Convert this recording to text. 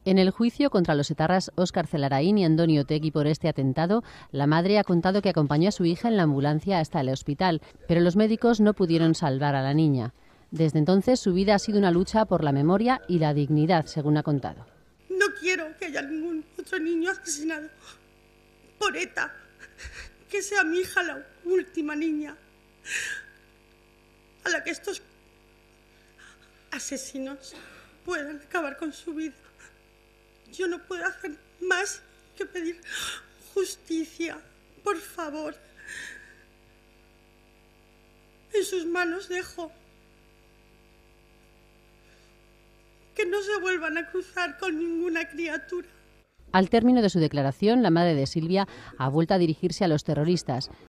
En el juicio contra los etarras Óscar Celaraín y Andoni Otegi por este atentado, la madre ha contado que acompañó a su hija en la ambulancia hasta el hospital, pero los médicos no pudieron salvar a la niña. Desde entonces su vida ha sido una lucha por la memoria y la dignidad, según ha contado. No quiero que haya ningún otro niño asesinado por ETA. Que sea mi hija la última niña a la que estos asesinos puedan acabar con su vida. Yo no puedo hacer más que pedir justicia, por favor. En sus manos dejo que no se vuelvan a cruzar con ninguna criatura. Al término de su declaración, la madre de Silvia ha vuelto a dirigirse a los terroristas.